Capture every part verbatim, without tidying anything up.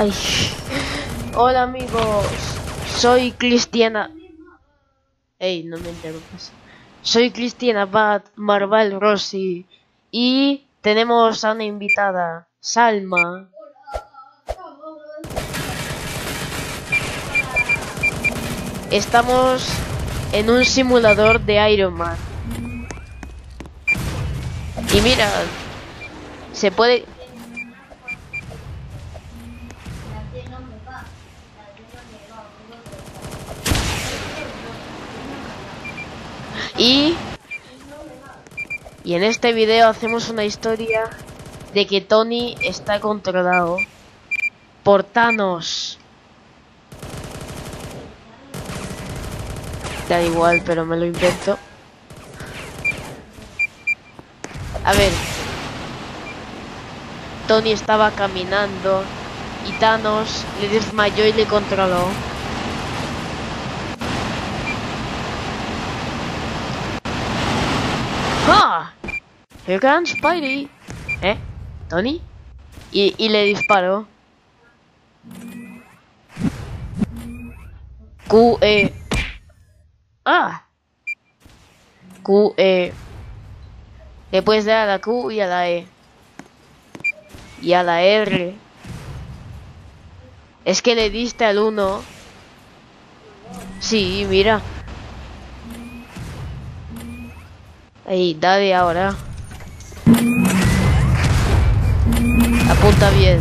Ay. Hola amigos, soy Cristiana. Ey, no me interrumpas. Soy Cristiana Bad Marval Rossi y tenemos a una invitada, Salma. Estamos en un simulador de Iron Man. Y mira, se puede... Y... Y en este video hacemos una historia de que Tony está controlado por Thanos. Da igual, pero me lo invento. A ver. Tony estaba caminando y Thanos le desmayó y le controló. ¡Ah! Here comes Spidey. ¿Eh? ¿Tony? Y, y le disparó. Q, E. ¡Ah! Q, E. Le puedes dar a la Q y a la E. Y a la R. Es que le diste al uno. Sí, mira. Ahí, dale ahora. Apunta bien.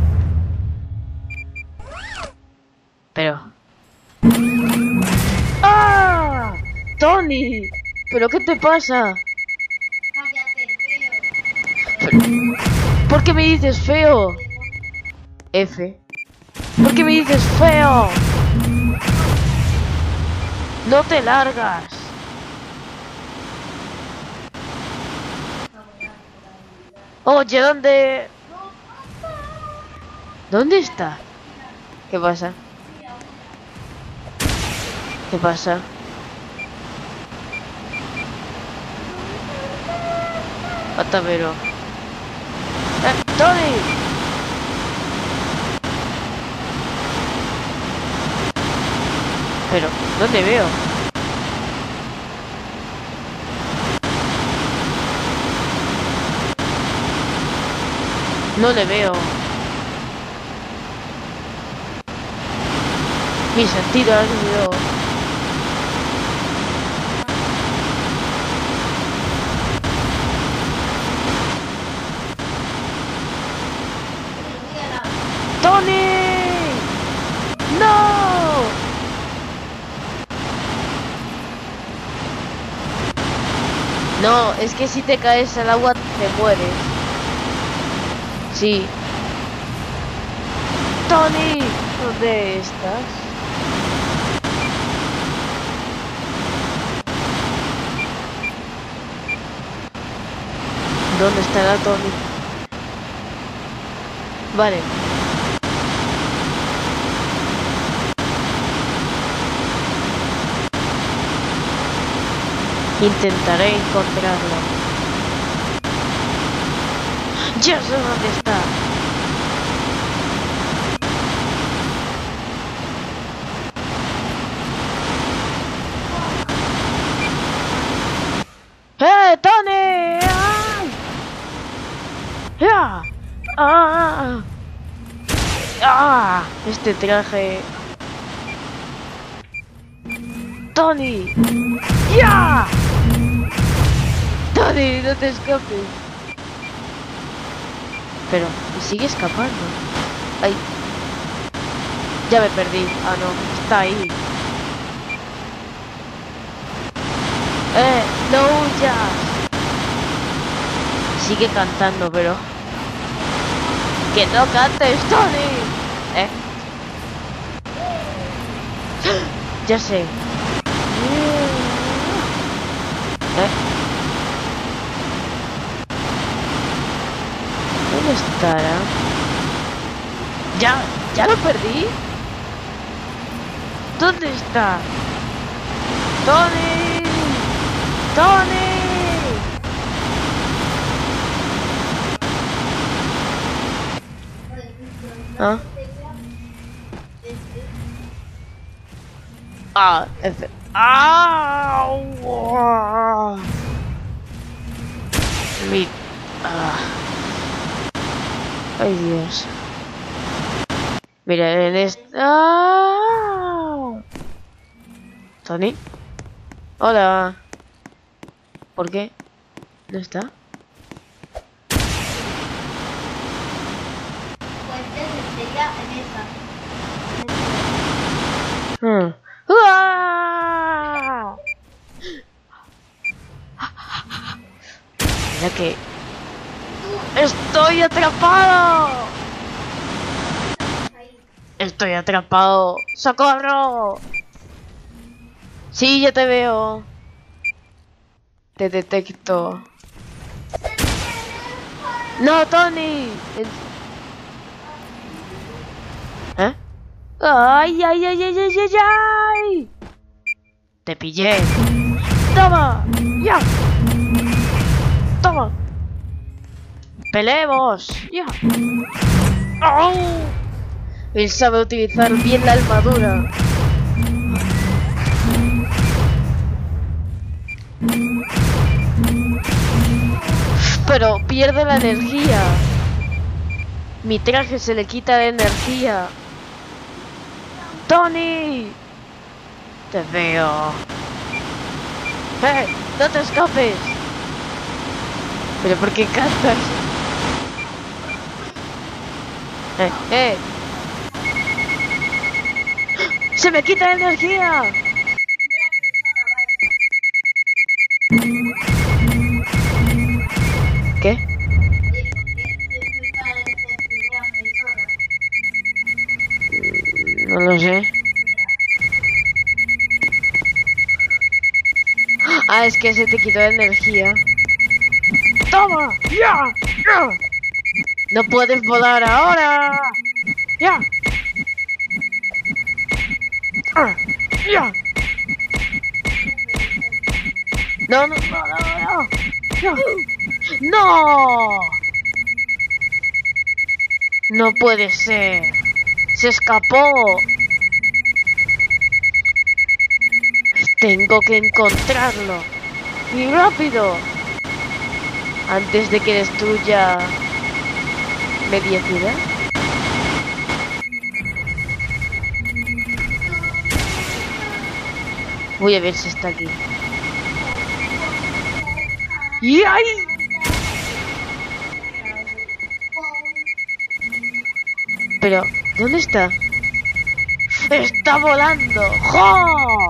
Pero... ¡Ah! ¡Tony! ¿Pero qué te pasa? Pero... ¿Por qué me dices feo? F. ¿Por qué me dices feo? No te largas. Oye, ¿dónde? ¿Dónde está? ¿Qué pasa? ¿Qué pasa? Patavero. ¡Eh, Tony! Pero, ¿dónde veo? No le veo. Mi sentido ha sido... ¡Tony! ¡No! No, es que si te caes al agua te mueres. Sí. ¡Tony! ¿Dónde estás? ¿Dónde estará Tony? Vale. Intentaré encontrarlo. Ya sé dónde está. ¡Eh, Tony! ¡Ay! ¡Ya! ¡Ah! ¡Ah! Este traje... ¡Tony! ¡Ya! ¡Tony, no te escapes! Pero, ¿y sigue escapando? ¡Ay! Ya me perdí. Ah, no, está ahí. ¡Eh! ¡No huyas! Sigue cantando, pero... ¡Que no cantes, Tony! ¿Eh? Ya sé. ¿Eh? ¿Dónde estará? ¿Ya? ¿Ya lo perdí? ¿Dónde está? ¡Tony! ¡Tony! ¿Ah? Ah, F. ¡Ah! Mi... Ah. Ay, Dios. Mira, en esta... ¡Ah! ¿Tony? Hola. ¿Por qué? ¿No está? Pues sería en esa. Hmm. ¡Ah! Mira que... ¡Estoy atrapado! Estoy atrapado. ¡Socorro! Sí, ya te veo. Te detecto. ¡No, Tony! ¿Eh? ¡Ay, ay, ay, ay, ay, ay, ay! ¡Te pillé! ¡Toma! ¡Ya! ¡Toma! ¡Peleemos! ¡Ya! ¡Au! Él sabe utilizar bien la armadura. Pero pierde la energía. Mi traje se le quita de energía. ¡Tony! Te veo. ¡Eh! ¡No te escapes! ¿Pero por qué cantas? ¡Eh! ¡Eh! ¡Se me quita la energía! ¿Qué? No lo sé. Ah, es que se te quitó la energía. ¡Toma! ¡Ya! ¡Ya! ¡No puedes volar ahora! ¡Ya! ¡Ah! ¡Ya! No, no, no, no, no. ¡Ya! ¡No! No puede ser. Se escapó. Tengo que encontrarlo. Y rápido. Antes de que destruya media ciudad. Voy a ver si está aquí. ¡Y ahí! Pero, ¿dónde está? ¡Está volando! ¡Jo!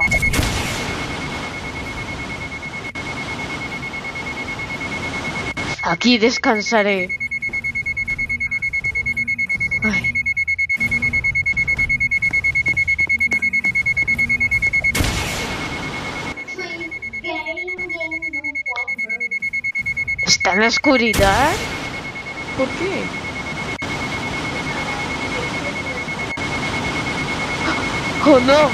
Aquí descansaré. Ay. ¿Está en la oscuridad? ¿Por qué? ¡Oh, no!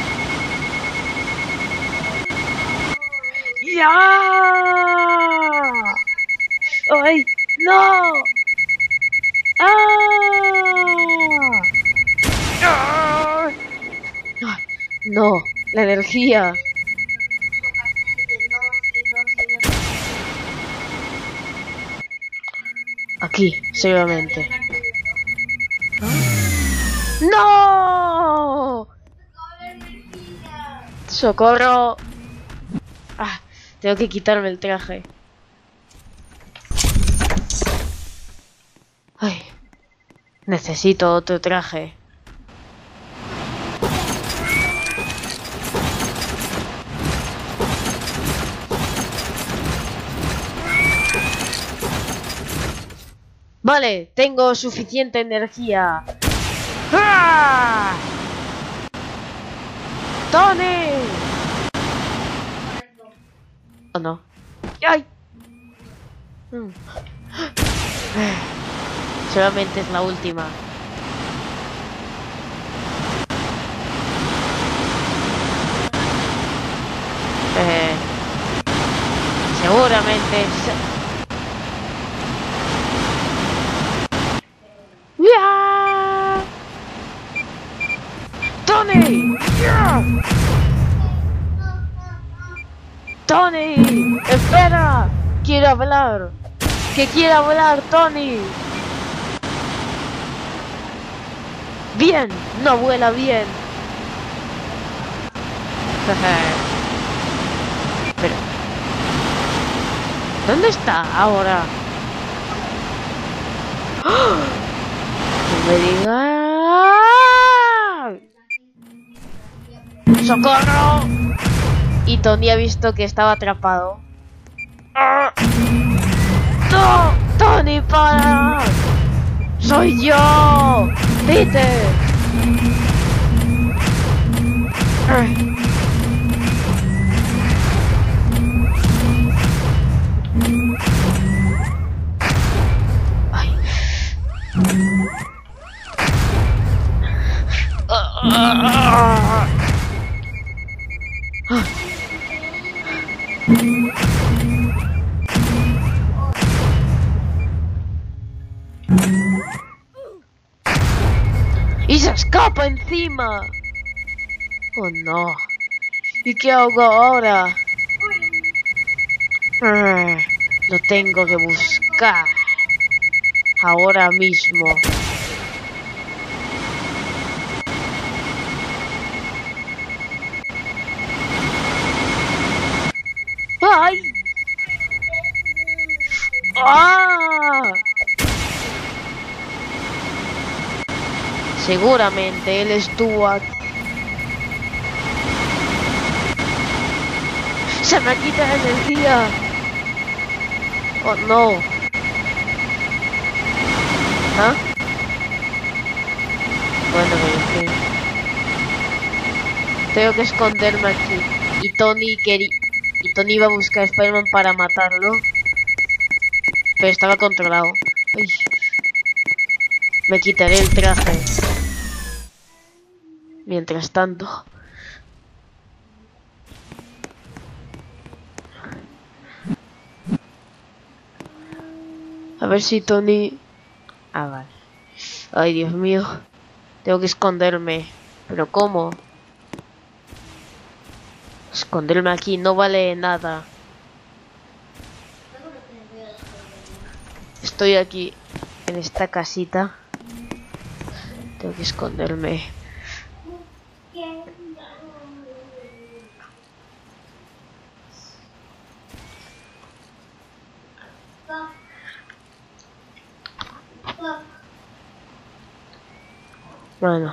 ¡Ya! ¡Ay! ¡No! ¡Ah! ¡Ah! No, la energía. Aquí, seguramente. ¡No! ¡Socorro! Ah, tengo que quitarme el traje. Ay, necesito otro traje. Vale, tengo suficiente energía. ¡Ah! ¡Tony! ¿O no? ¡Ay! Mm. Solamente es la última. Eh, seguramente es... ¡Ya! ¡Tony! ¡Ya! Tony, espera, quiero hablar. Que quiero hablar, Tony. Bien, no vuela bien. Pero, ¿dónde está ahora? ¡Oh! No me digas. ¡Socorro! Y Tony ha visto que estaba atrapado. ¡No! ¡Tony, para! ¡Soy yo! ¡Peter! Ay. ¡Y se escapa encima! ¡Oh no! ¿Y qué hago ahora? Ah, lo tengo que buscar ahora mismo. ¡Ay! ¡Ah! Seguramente él estuvo aquí. ¡Se me quita la energía! ¡Oh no! ¿Ah? Bueno, pero es que... tengo que esconderme aquí. Y Tony quería... Y Tony iba a buscar a Spider-Man para matarlo. Pero estaba controlado. Ay. Me quitaré el traje. Mientras tanto. A ver si Tony... Ah, vale. Ay, Dios mío. Tengo que esconderme. ¿Pero cómo? Esconderme aquí no vale nada. Estoy aquí, en esta casita. Tengo que esconderme. Bueno.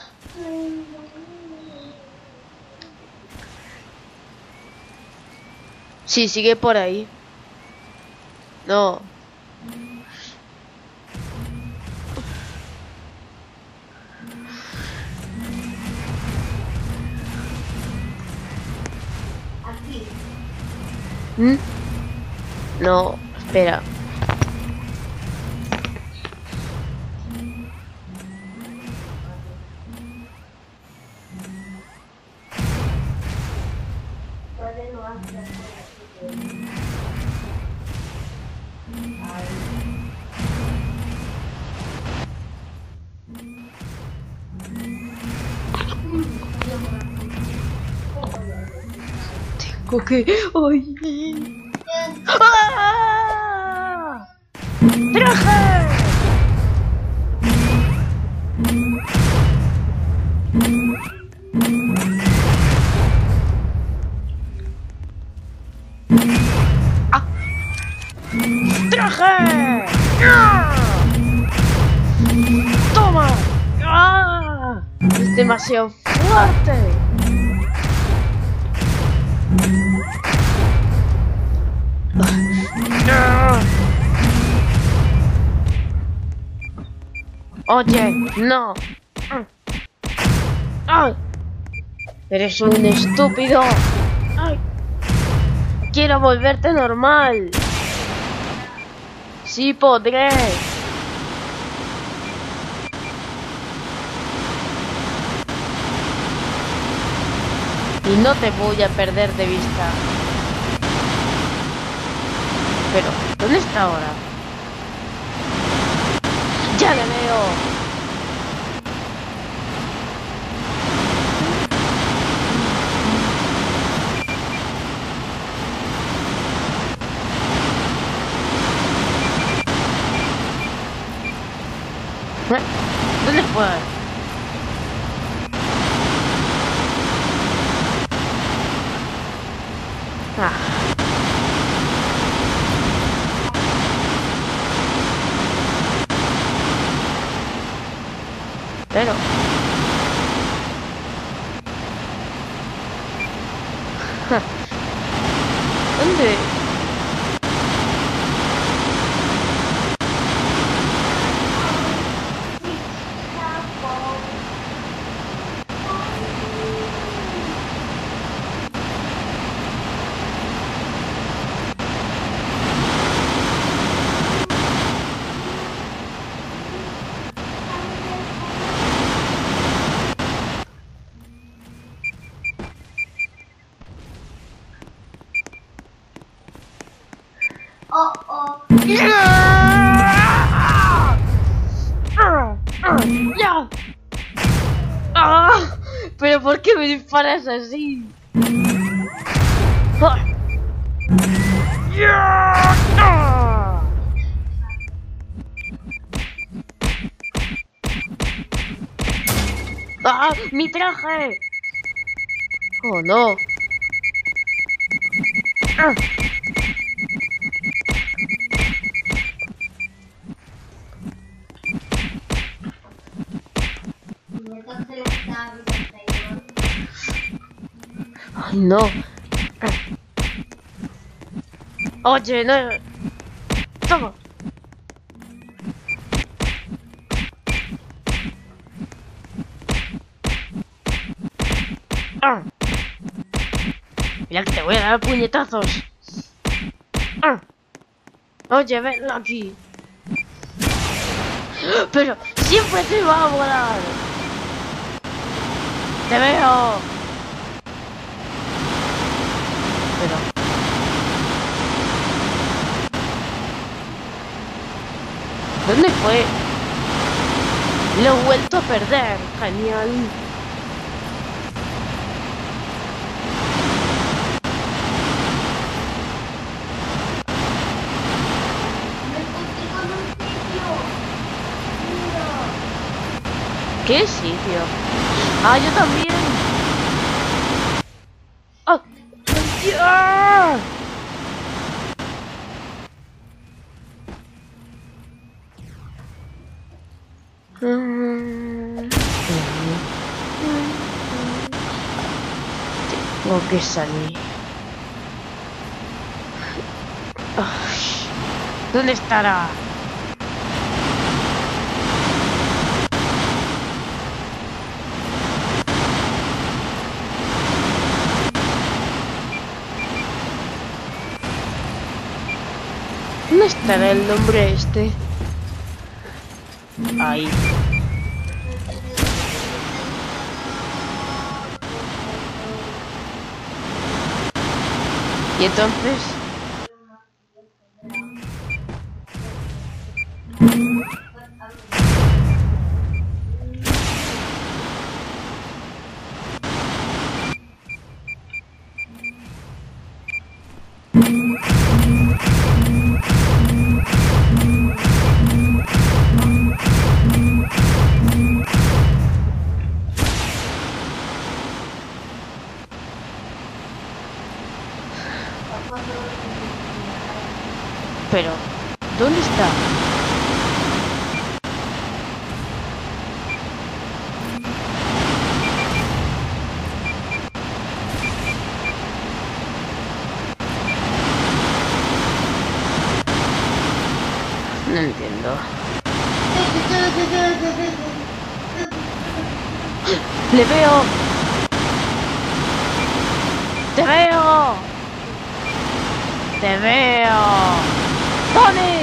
Sí, sigue por ahí. No. Aquí. ¿Mm? No, espera. Tengo que... ¡Ay! ¡Ah! ¡Traje! ¡Ah! ¡Traje! ¡Ah! ¡Toma! ¡Ah! Es demasiado fuerte. ¡Ah! Oye, no. ¡Ay! Eres un estúpido. ¡Ay! Quiero volverte normal. Sí podré. Y no te voy a perder de vista. Pero, ¿dónde está ahora? ¡Ya le veo! ¿Eh? ¿Dónde fue? Ah. Pero... ¿Dónde? Oh, oh. ¡Ya! ¡Ah! ¿Pero por qué me disparas así? ¡Ah! ¡Ya! ¡Ah! ¡Ah! ¡Mi traje! ¡Oh, no! ¡Ah! ¡Ay, no! Oye, no... ¡Toma! ¡Ah! Mira que te voy a dar puñetazos. ¡Ah! Oye, ven aquí. Pero siempre te va a volar. Te veo. Pero... ¿Dónde fue? Lo he vuelto a perder. Genial. Me encontré con un sitio. Mira. ¿Qué sitio? Ah, yo también. ¡Ah! ¡Ya! Tengo que salir. Ay, ¿dónde estará? ¿Dónde estará el nombre este? Ahí. ¿Y entonces? Pero, ¿dónde está? No entiendo. ¡Le veo! ¡Te veo! ¡Te veo! ¡Tony!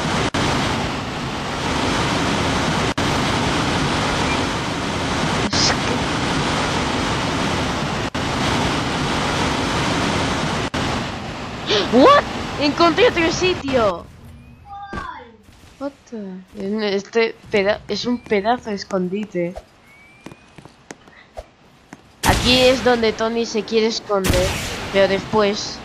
Es que... ¿What? Encontré otro sitio. What the... Este peda... es un pedazo de escondite. Aquí es donde Tony se quiere esconder, pero después...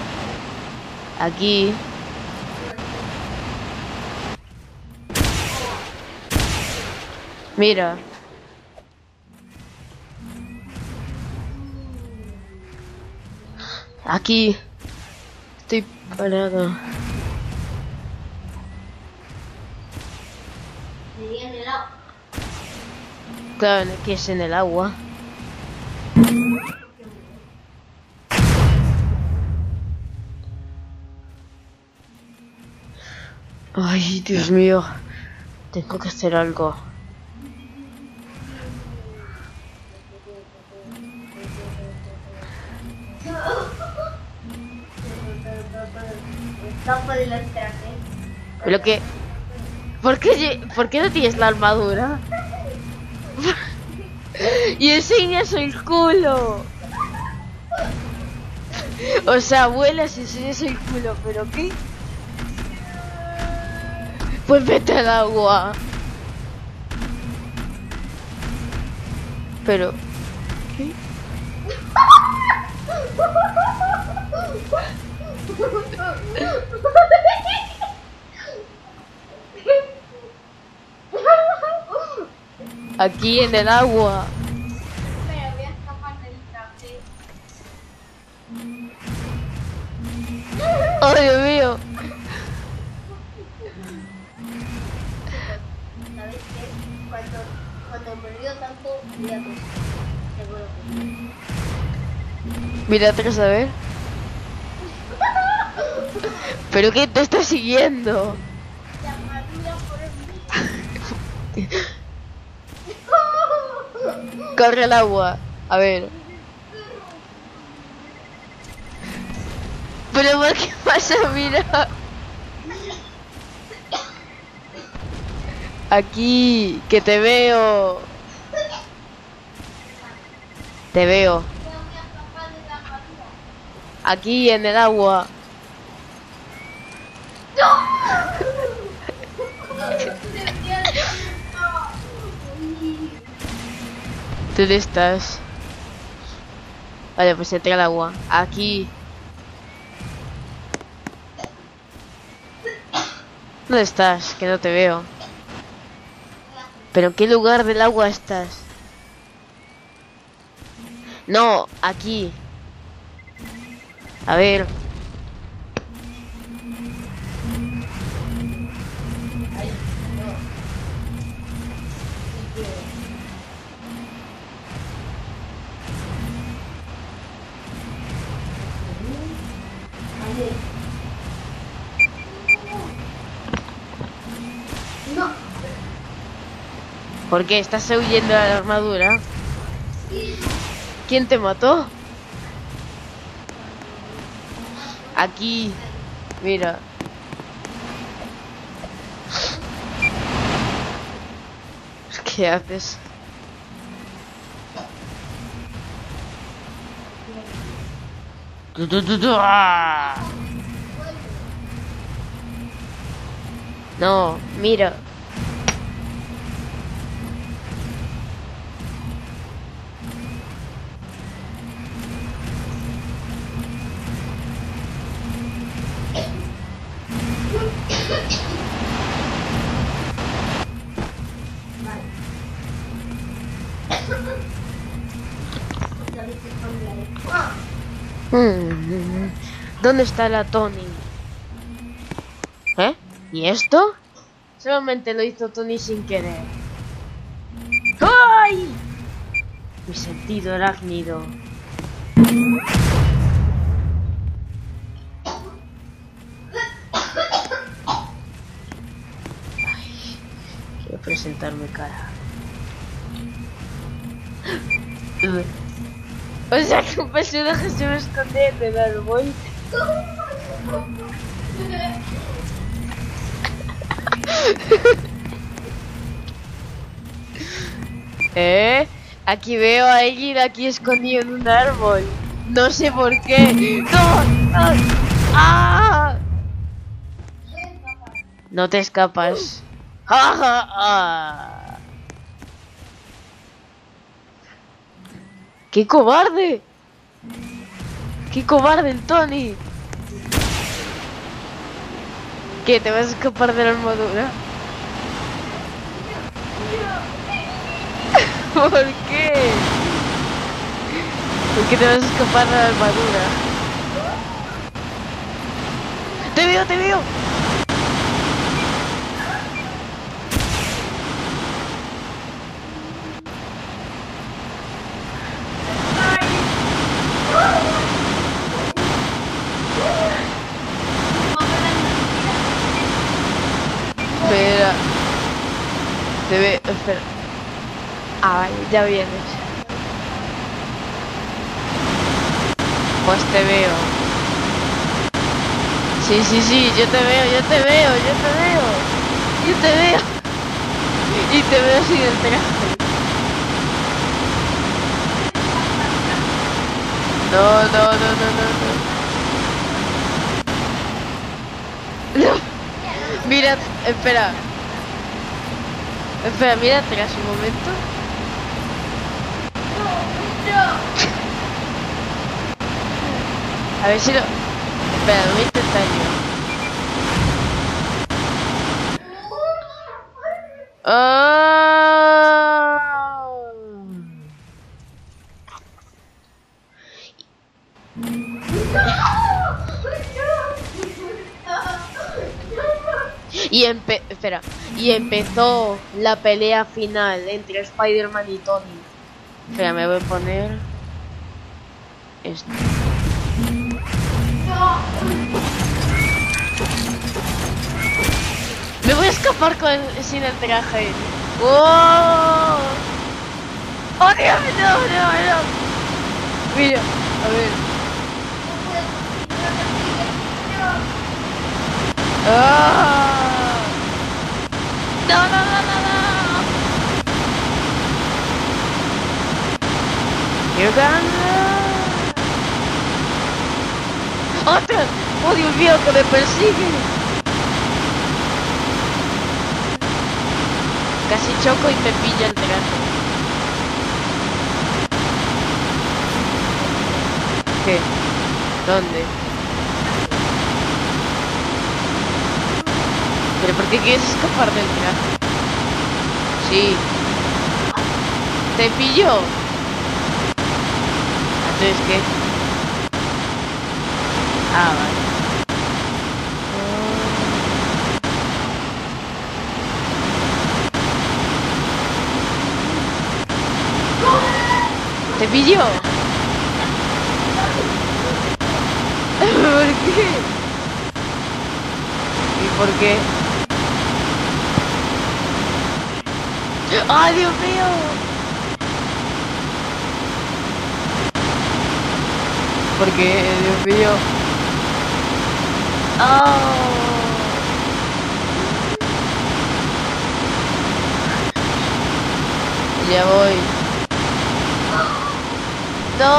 Aquí... Mira. Aquí. Estoy parado. Sería en el agua. Claro, que es en el agua. Ay, Dios mío. Tengo que hacer algo. Campo de los trajes. Pero que... ¿Por qué, lle- ¿Por qué no tienes la armadura? Y enseñas el culo. O sea, vuelas y enseñas el culo, ¿pero qué? Pues vete al agua. Pero... ¿qué? Aquí en el agua. Pero voy a escapar del traje. ¡Oh, Dios mío! ¿Sabes qué? Cuando, cuando me río tanto, voy a toser. Seguro que Mira atrás a ver. ¿Pero qué te está siguiendo? la armadura por el Corre el agua. A ver. ¿Pero por qué pasa? Mira. Aquí, que te veo. Te veo. voy a escapar de la armadura. Aquí en el agua. ¿Dónde estás? Vale, pues entré al agua. Aquí. ¿Dónde estás? Que no te veo. ¿Pero en qué lugar del agua estás? No, aquí. A ver. No. ¿Por qué? ¿Estás huyendo de la armadura? ¿Quién te mató? Aquí. Mira. ¿Qué haces? Tu, tu, tu, tu, ¡ah! No, mira. Mm, ¿Dónde está la Tony? ¿Eh? ¿Y esto? Solamente lo hizo Tony sin querer. ¡Ay! Mi sentido arácnido. Ay, quiero presentarme cara. O sea que un personaje se va a esconder en el árbol. ¿Eh? Aquí veo a alguien aquí escondido en un árbol. No sé por qué. ¡No! ¡No! ¡Ah! No te escapas. ¡Ja, ja, ja! ¡Qué cobarde! ¡Qué cobarde el Tony! ¿Qué? ¿Te vas a escapar de la armadura? ¿Por qué? ¿Por qué te vas a escapar de la armadura? ¡Te veo, te veo! Espera. Te veo, espera. Ah, vale, ya vienes. Pues te veo. Sí, sí, sí, yo te veo, yo te veo, yo te veo. Yo te veo. Y te veo sin el traje. No, no, no, no, no, no. No. Mira, espera. Espera, mira atrás un momento. A ver si lo... Espera, lo voy a intentar yo. Oh. Y empe... Espera. Y empezó la pelea final entre Spider-Man y Tony. Espera, me voy a poner... esto. Me voy a escapar con el, sin el traje. ¡Oh! ¡Oh, Dios! ¡No, no, no! Mira, a ver. ¡Oh! ¡No, no, no, no, no! ¡You're gonna... ¡Otra! ¡Oh, Dios mío, que me persigue! Casi choco y me pilla el traje. ¿Qué? ¿Dónde? ¿Pero por qué quieres escapar del traje? Sí. ¿Te pilló? Entonces, ¿qué? Ah, vale. ¿Te pilló? ¿Por qué? ¿Y por qué? ¡Ay, Dios mío! ¿Por qué, Dios mío? ¡Oh! Ya voy. ¡No!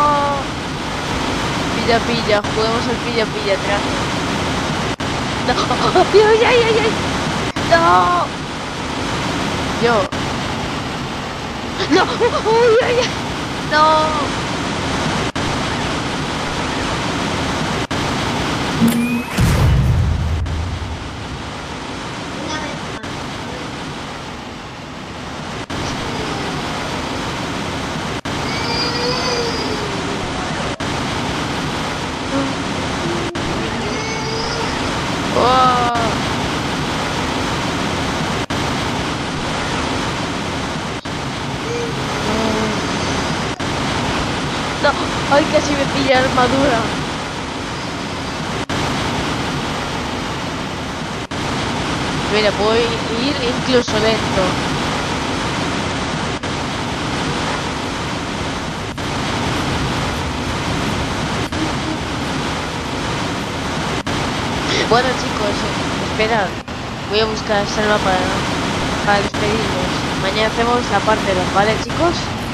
Pilla, pilla, juguemos al pilla, pilla atrás. ¡No! ¡Ay, ay, ay, ay! ¡No! Yo. ¡No! ¡Ay, ay, ay! ¡No! ¡Oh! ¡No! ¡Ay, casi me pilla armadura! Mira, puedo ir incluso lento. Bueno, chicos, eh, esperad. Voy a buscar Selva para, para despedirnos. Mañana hacemos la parte dos, ¿vale, chicos?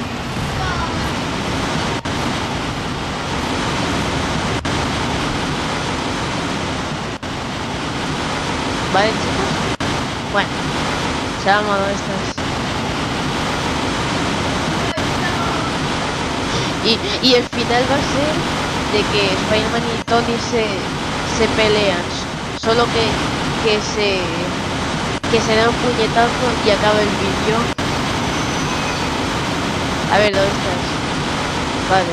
¿Vale, chicos? Bueno, se han armado estas. Y, y el final va a ser de que Spider-Man y Tony se, se pelean. Solo que, que se que se da un puñetazo y acaba el vídeo. A ver, ¿dónde estás? Vale.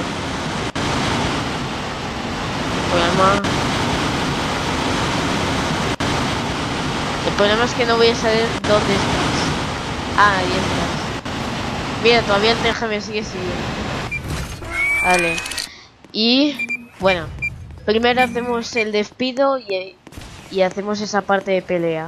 Problema. El problema es que no voy a saber dónde estás. Ah, ahí estás. Mira, todavía el Teja me sigue siguiendo. Vale. Y bueno, primero hacemos el despido y, y hacemos esa parte de pelea.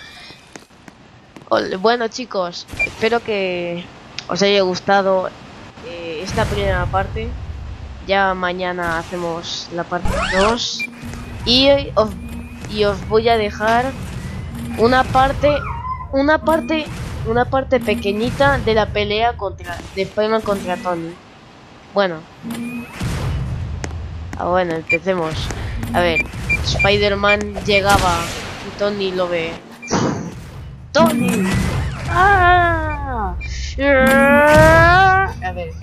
Bueno, chicos, espero que os haya gustado eh, esta primera parte. Ya mañana hacemos la parte dos. Y os, y os voy a dejar una parte, una parte, una parte pequeñita de la pelea contra, de Spider-Man contra Tony. Bueno. Ah, bueno, empecemos. A ver, Spider-Man llegaba y Tony lo ve. ¡Tony! ¡Ah! A ver.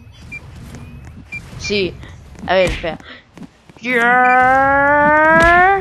Sí. A ver, espera.